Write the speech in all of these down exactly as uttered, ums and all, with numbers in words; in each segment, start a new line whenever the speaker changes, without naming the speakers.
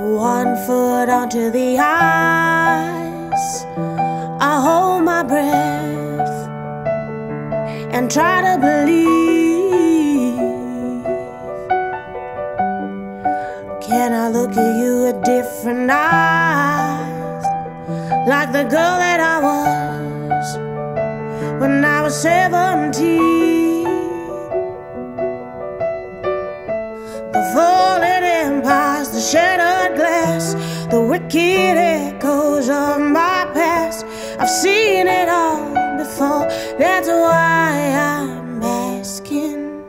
One foot onto the ice, I hold my breath and try to believe. Can I look at you with different eyes, like the girl that I was when I was seventeen? The falling empires, the shattered glass, the wicked echoes of my past. I've seen it all before, that's why I'm asking.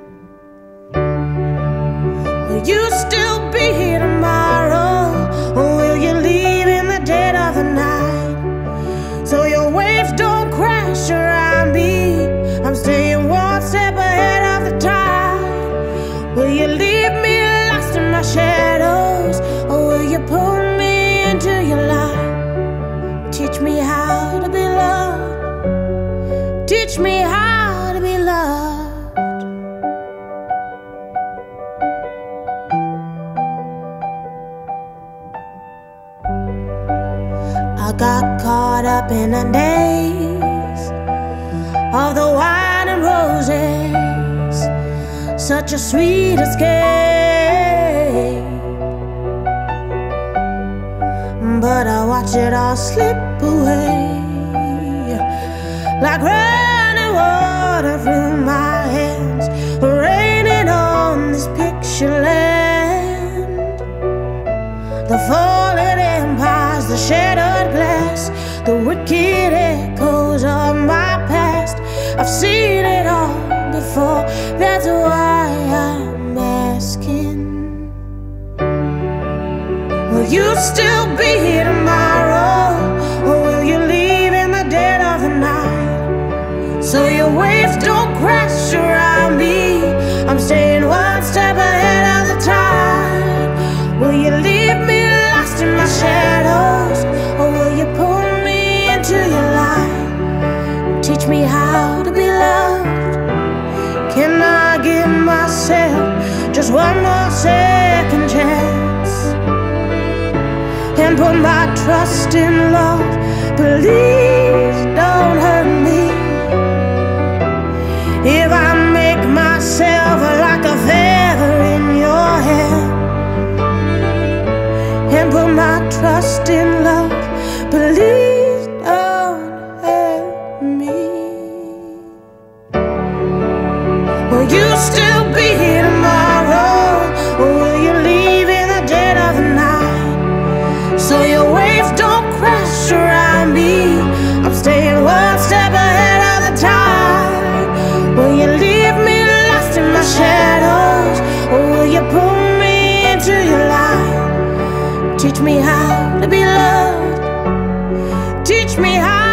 Will you still be here tomorrow, or will you leave in the dead of the night? So your waves don't crash around me, I'm staying one step ahead of the tide. Will you leave me lost in my shadows, or will you pull me into your light? Teach me how to be loved, teach me how to be loved. I got caught up in the days of the wine and roses, such a sweet escape. But I watch it all slip away, like running water through my hands, raining on this picture land. The fallen empires, the shattered glass, the wicked echoes of my past. I've seen it all before, that's why I'm asking. Will you still be here tomorrow, or will you leave in the dead of the night? So your waves don't crash around me, I'm staying one step ahead of the tide. Will you leave me lost in my shadows, or will you pull me into your light? Teach me how to be loved. Can I give myself just one more second chance, and put my trust in love? Please don't hurt me. If I make myself like a feather in your hair, and put my trust in love, please don't hurt me. Will you still be here tomorrow, or will you leave in the dead of the night? So your waves don't crash around me, I'm staying one step ahead of the tide. Will you leave me lost in my shadows, or will you pull me into your light? Teach me how to be loved, teach me how